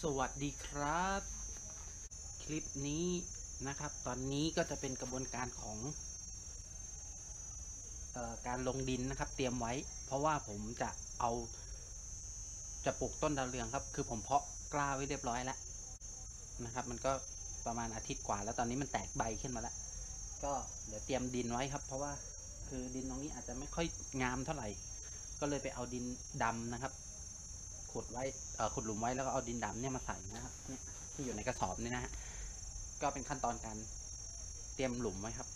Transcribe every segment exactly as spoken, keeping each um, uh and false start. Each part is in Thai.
สวัสดีครับคลิปนี้นะครับตอนนี้ก็จะเป็นกระบวนการของเออการลงดินนะครับเตรียมไว้เพราะว่าผมจะเอาจะปลูกต้นดาวเรืองครับคือผมเพาะกล้าไว้เรียบร้อยแล้วนะครับมันก็ประมาณอาทิตย์กว่าแล้วตอนนี้มันแตกใบขึ้นมาแล้วก็เดี๋ยวเตรียมดินไว้ครับเพราะว่าคือดินตรงนี้อาจจะไม่ค่อยงามเท่าไหร่ก็เลยไปเอาดินดำนะครับขุดไว้เออขุดหลุมไว้แล้วก็เอาดินดำเนี่ยมาใส่นะครับเนี่ยที่อยู่ในกระสอบนี่นะฮะก็เป็นขั้นตอนการเตรียมหลุมไว้ครับ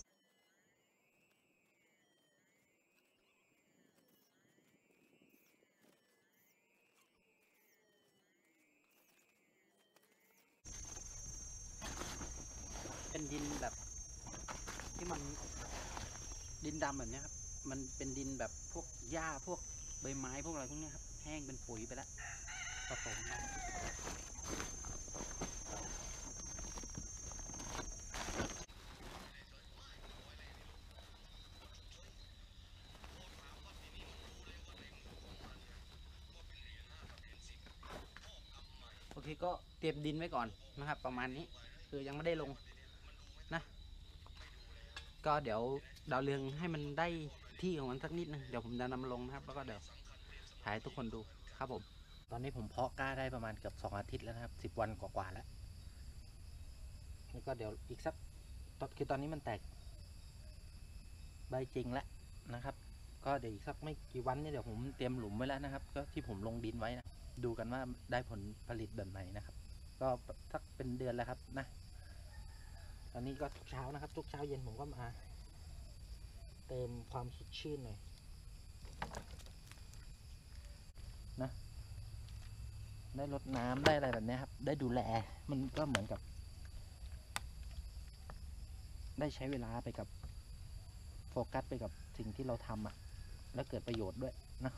เป็นดินแบบที่มันดินดำแบบนี้ครับมันเป็นดินแบบพวกหญ้าพวกใบไม้พวกอะไรพวกนี้ครับแห้งเป็นปุ๋ยไปแล้วผสมโอเคก็เตรียมดินไว้ก่อนนะครับประมาณนี้คือยังไม่ได้ลงนะก็เดี๋ยวดาวเรืองให้มันได้ที่ของมันสักนิดนึงเดี๋ยวผมจะนำมาลงนะครับแล้วก็เดี๋ยวถ่ายให้ทุกคนดูครับผมตอนนี้ผมเพาะกล้าได้ประมาณเกือบสองอาทิตย์แล้วนะครับสิบวันกว่าๆแล้วแล้วก็เดี๋ยวอีกสักคือตอนนี้มันแตกใบจริงแล้วนะครับก็เดี๋ยวอีกสักไม่กี่วันนี้เดี๋ยวผมเตรียมหลุมไว้แล้วนะครับก็ที่ผมลงดินไว้นะดูกันว่าได้ผลผลิตแบบไหนนะครับก็สักเป็นเดือนแล้วครับนะตอนนี้ก็ทุกเช้านะครับทุกเช้าเย็นผมก็มาเติมความสดชื่นหน่อยนะได้รดน้ำได้อะไรแบบนี้ครับได้ดูแลมันก็เหมือนกับได้ใช้เวลาไปกับโฟกัสไปกับสิ่งที่เราทำอ่ะแล้วเกิดประโยชน์ด้วยนะ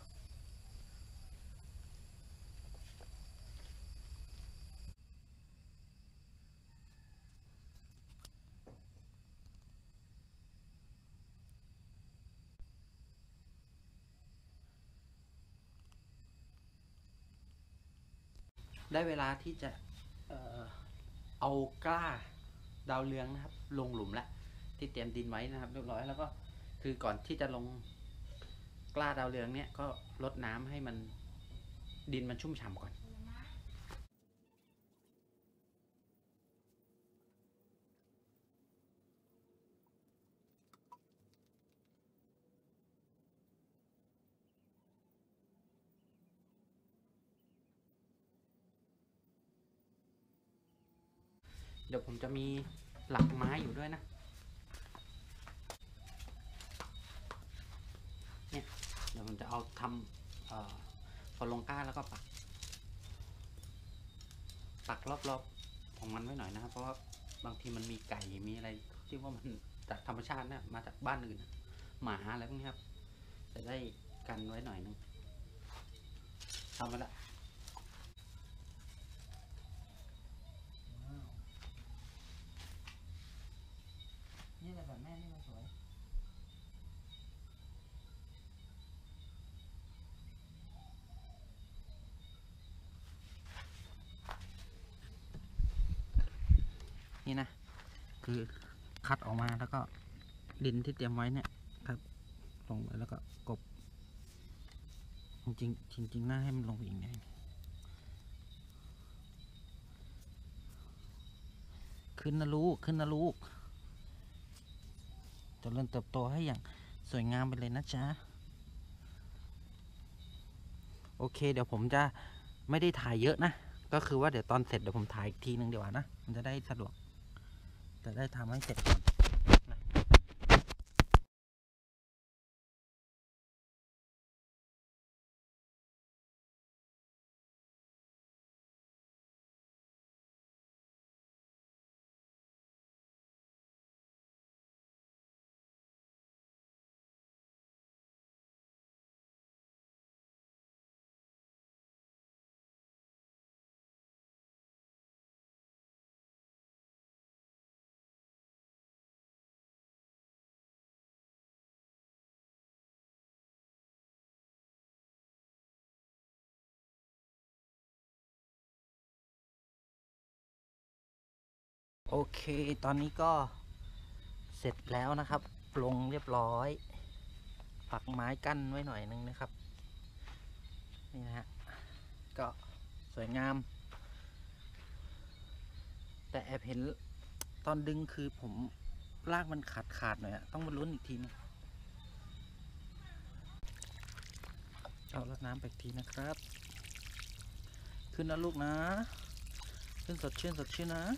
ได้เวลาที่จะเอ่อเอากล้าดาวเรืองนะครับลงหลุมแล้วที่เตรียมดินไว้นะครับเรียบร้อยแล้วก็คือก่อนที่จะลงกล้าดาวเรืองเนี่ยก็รดน้ำให้มันดินมันชุ่มฉ่ำก่อนเดี๋ยวผมจะมีหลักไม้อยู่ด้วยนะเนี่ยเดี๋ยวผมจะเอาทำเอ่อพอลงกล้าแล้วก็ปักปักรอบๆของมันไว้หน่อยนะครับเพราะว่าบางทีมันมีไก่มีอะไรที่ว่ามันจากธรรมชาติเนี่ยมาจากบ้านอื่นหมาอะไรพวกนี้ครับจะได้กันไว้หน่อยนึงทำไปละนี่แหละแบบแม่นี่มันสวยนี่นะคือคัดออกมาแล้วก็ดินที่เตรียมไว้เนี่ยครับลงไปแล้วก็กบจริงจริงจริงๆน่าให้มันลงอีกนิดขึ้นนะลูกขึ้นนะลูกจเจริญเติบโตให้อย่างสวยงามไปเลยนะจ๊ะโอเคเดี๋ยวผมจะไม่ได้ถ่ายเยอะนะก็คือว่าเดี๋ยวตอนเสร็จเดี๋ยวผมถ่ายอีกทีนึงดีกว่านะมันจะได้สะดวกจะได้ทำให้เสร็จก่อนโอเคตอนนี้ก็เสร็จแล้วนะครับลงเรียบร้อยปักไม้กั้นไว้หน่อยนึงนะครับนี่นะฮะก็สวยงามแต่แอบเห็นตอนดึงคือผมลากมันขาดขาดหน่อยอะต้องมาลุ้นอีกทีนึงเอารดน้ำไปอีกทีนะครับขึ้นนะลูกนะขึ้นสดชื่นสดชื่นนะ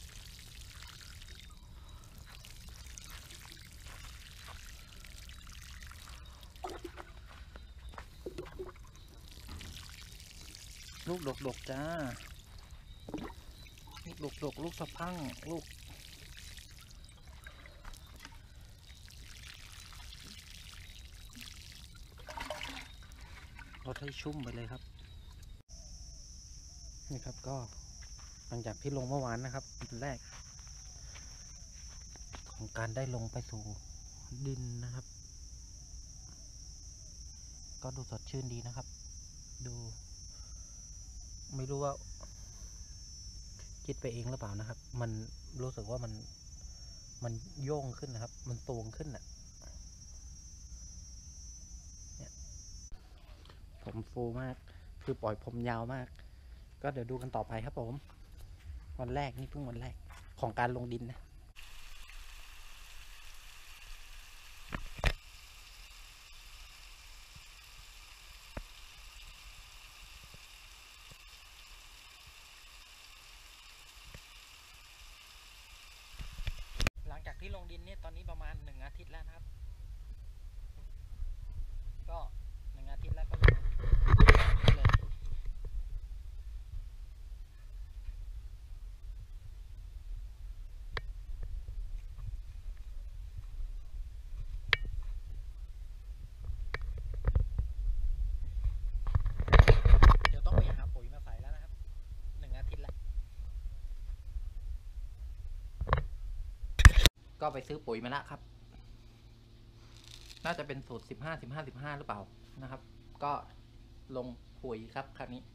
ลูกดกดกจ้าลูกดกดกลูกสะพังลูกรดให้ชุ่มไปเลยครับนี่ครับก็หลังจากที่ลงเมื่อวานนะครับวันแรกของการได้ลงไปสู่ดินนะครับก็ดูสดชื่นดีนะครับดูไม่รู้ว่าคิดไปเองหรือเปล่านะครับมันรู้สึกว่ามันมันโย่งขึ้นนะครับมันตวงขึ้นอ่ะเนี่ยผมฟูมากคือปล่อยผมยาวมากก็เดี๋ยวดูกันต่อไปครับผมวันแรกนี่เพิ่งวันแรกของการลงดินนะหลังจากที่ลงดินเนี่ยตอนนี้ประมาณหนึ่งอาทิตย์แล้วนะครับก็หนึ่งอาทิตย์แล้วก็เลยเดี๋ยวต้องไปหาปุ๋ยมาใส่แล้วนะครับหนึ่งอาทิตย์แล้วก็ไปซื้อปุ๋ยมาแล้วครับน่าจะเป็นสูตรสิบห้าสิบห้าสิบห้าหรือเปล่านะครับก็ลงปุ๋ยครับคราวนี้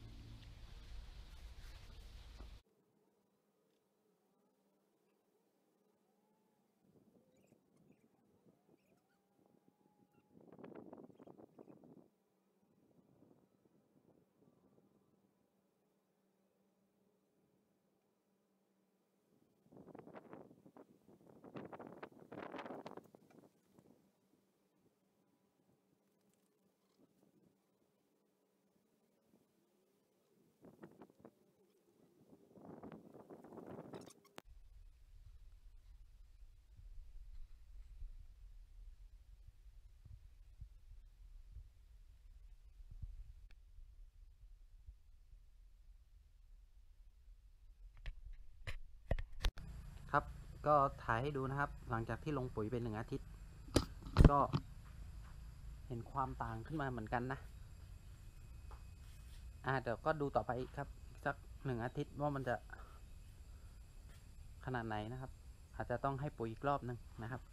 ครับก็ถ่ายให้ดูนะครับหลังจากที่ลงปุ๋ยไปหนึ่งอาทิตย์ก็เห็นความต่างขึ้นมาเหมือนกันนะอ่าเดี๋ยวก็ดูต่อไปอีกครับสักหนึ่งอาทิตย์ว่ามันจะขนาดไหนนะครับอาจจะต้องให้ปุ๋ยอีกรอบนึงนะครับ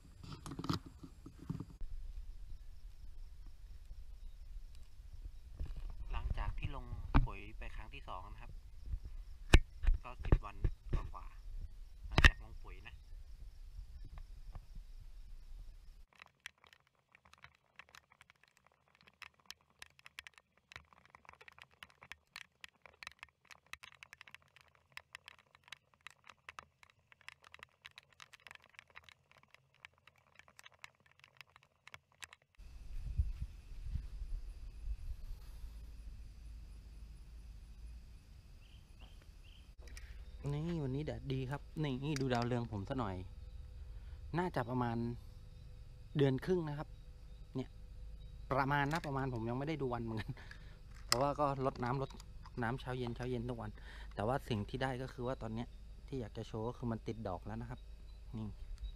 หลังจากที่ลงปุ๋ยไปครั้งที่สองนะครับก็สิบวันกว่าหลังจากลงปุ๋ยนะนี่วันนี้แดดดีครับนี่ดูดาวเรืองผมซะหน่อยน่าจะประมาณเดือนครึ่งนะครับเนี่ยประมาณนะประมาณผมยังไม่ได้ดูวันเหมือนกันเพราะว่าก็ลดน้ำลดน้ำเช้าเย็นเช้าเย็นทุกวันแต่ว่าสิ่งที่ได้ก็คือว่าตอนเนี้ยที่อยากจะโชว์ก็คือมันติดดอกแล้วนะครับนี่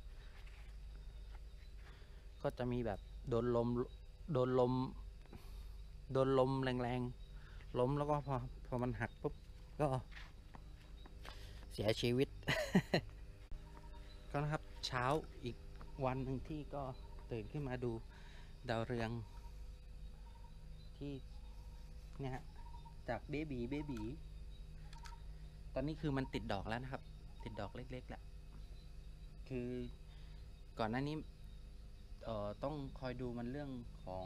ก็จะมีแบบโดนลมโดนลมโดนลมแรงๆล้มแล้วก็พอพอมันหักปุ๊บก็เสียชีวิต ก็นะครับเช้าอีกวันหนึ่งที่ก็ตื่นขึ้นมาดูดาวเรืองที่เนี่ยฮะจากเบบีเบบีตอนนี้คือมันติดดอกแล้วนะครับติดดอกเล็กๆแหละคือก่อนหน้านี้เอ่อต้องคอยดูมันเรื่องของ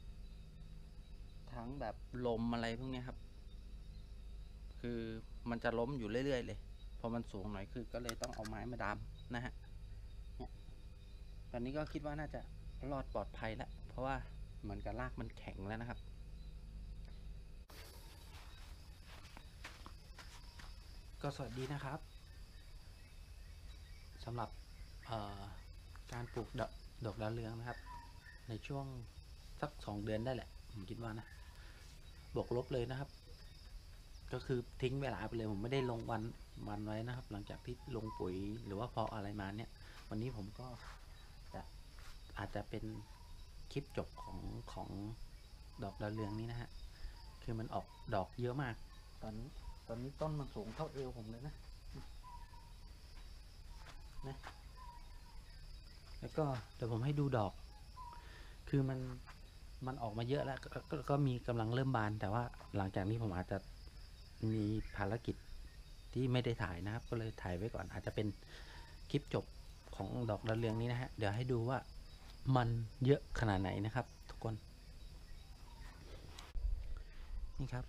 ทั้งแบบลมอะไรพวกนี้ครับคือมันจะล้มอยู่เรื่อยๆเลยพอมันสูงหน่อยคือก็เลยต้องเอาไม้มาดามนะฮะตอนนี้ก็คิดว่าน่าจะรอดปลอดภัยแล้วเพราะว่าเหมือนกับรากมันแข็งแล้วนะครับก็สวัสดีนะครับสำหรับการปลูกดอกดอกดาวเรืองนะครับในช่วงสักสองเดือนได้แหละผมคิดว่านะบวกลบเลยนะครับก็คือทิ้งเวลาไปเลยผมไม่ได้ลงวันวันไว้นะครับหลังจากที่ลงปุ๋ยหรือว่าเพาะอะไรมาเนี่ยวันนี้ผมก็จะอาจจะเป็นคลิปจบของของดอกดาวเรืองนี้นะฮะคือมันออกดอกเยอะมากตอนตอนนี้ต้นมันสูงเท่าเอวผมเลยนะนะแล้วก็เดี๋ยวผมให้ดูดอกคือมันมันออกมาเยอะแล้วกกก็มีกำลังเริ่มบานแต่ว่าหลังจากนี้ผมอาจจะมีภารกิจที่ไม่ได้ถ่ายนะครับก็เลยถ่ายไว้ก่อนอาจจะเป็นคลิปจบของดอกดาวเรืองนี้นะฮะเดี๋ยวให้ดูว่ามันเยอะขนาดไหนนะครับทุกคนนี่ครับ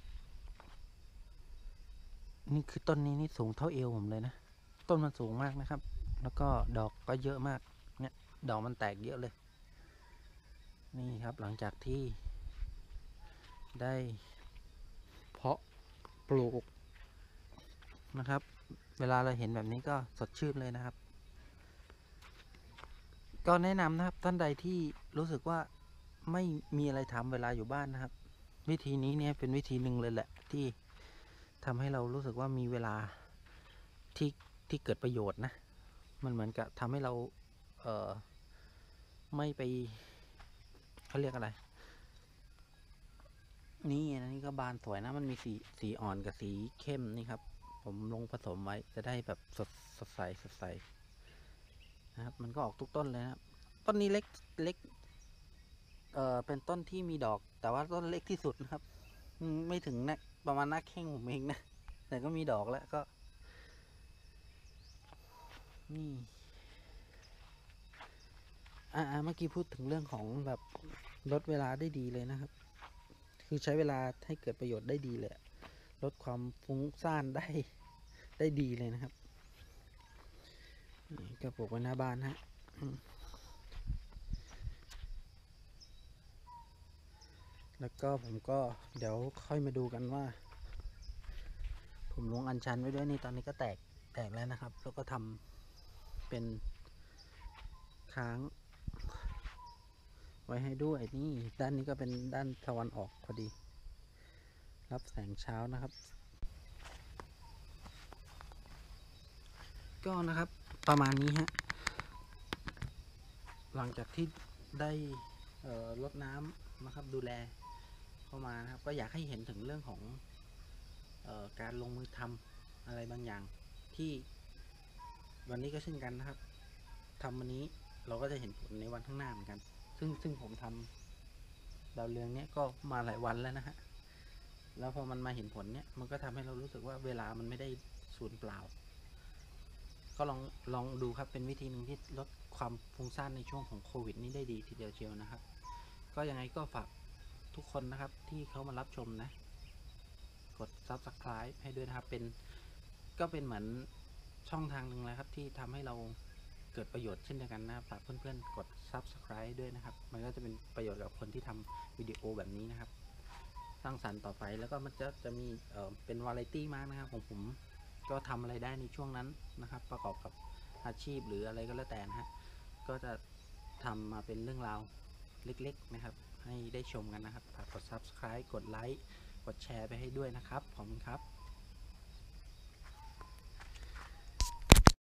นี่คือต้นนี้นี่สูงเท่าเอวผมเลยนะต้นมันสูงมากนะครับแล้วก็ดอกก็เยอะมากเนี่ยดอกมันแตกเยอะเลยนี่ครับหลังจากที่ได้เพาะปลูกนะครับเวลาเราเห็นแบบนี้ก็สดชื่นเลยนะครับก็แนะนำนะครับท่านใดที่รู้สึกว่าไม่มีอะไรทำเวลาอยู่บ้านนะครับวิธีนี้เนี่ยเป็นวิธีหนึ่งเลยแหละที่ทำให้เรารู้สึกว่ามีเวลาที่ที่เกิดประโยชน์นะมันเหมือนกับทำให้เราเอ่อไม่ไปเขาเรียกอะไรนี่อันนี้ก็บานสวยนะมันมีสีสีอ่อนกับสีเข้มนี่ครับผมลงผสมไว้จะได้แบบสดสดใสสดใสนะครับมันก็ออกทุกต้นเลยนะครับต้นนี้เล็กเล็กเอ่อเป็นต้นที่มีดอกแต่ว่าต้นเล็กที่สุดนะครับไม่ถึงนะประมาณหน้าแข้งผมเองนะแต่ก็มีดอกแล้วก็นี่อ่าเมื่อกี้พูดถึงเรื่องของแบบลดเวลาได้ดีเลยนะครับคือใช้เวลาให้เกิดประโยชน์ได้ดีเลยลดความฟุ้งซ่านได้ได้ดีเลยนะครับนี่ก็ปลูกไว้หน้าบ้านฮะแล้วก็ผมก็เดี๋ยวค่อยมาดูกันว่าผมลงอัญชันไว้ด้วยนี่ตอนนี้ก็แตกแตกแล้วนะครับแล้วก็ทำเป็นค้างไว้ให้ด้วยนี่ด้านนี้ก็เป็นด้านตะวันออกพอดีรับแสงเช้านะครับก็นะครับประมาณนี้ฮะหลังจากที่ได้รดน้ำนะครับดูแลเข้ามานะครับก็อยากให้เห็นถึงเรื่องของเอ่อการลงมือทำอะไรบางอย่างที่วันนี้ก็เช่นกันนะครับทำวันนี้เราก็จะเห็นผลในวันข้างหน้าเหมือนกันซึ่งซึ่งผมทำดาวเรืองเนี้ยก็มาหลายวันแล้วนะฮะแล้วพอมันมาเห็นผลเนี้ยมันก็ทำให้เรารู้สึกว่าเวลามันไม่ได้สูญเปล่าก็ลองลองดูครับเป็นวิธีหนึ่งที่ลดความฟุ้งซ่านในช่วงของโควิดนี้ได้ดีทีเดียวเชียวนะครับก็ยังไงก็ฝากทุกคนนะครับที่เขามารับชมนะกด ซับสไครบ์ ให้ด้วยนะครับเป็นก็เป็นเหมือนช่องทางหนึ่งนะครับที่ทำให้เราเกิดประโยชน์เช่นเดียวกันนะครับฝากเพื่อนๆกด ซับสไครบ์ ด้วยนะครับมันก็จะเป็นประโยชน์กับคนที่ทำวิดีโอแบบนี้นะครับสร้างสรรค์ต่อไปแล้วก็มันจะจะมีเอ่อเป็นวาไรตี้มากนะครับของผมก็ทำอะไรได้ในช่วงนั้นนะครับประกอบกับอาชีพหรืออะไรก็แล้วแต่นะฮะก็จะทำมาเป็นเรื่องราวเล็กๆนะครับให้ได้ชมกันนะครับฝากกด ซับสไครบ์ กดไลค์กดแชร์ไปให้ด้วยนะครับขอบคุณครับ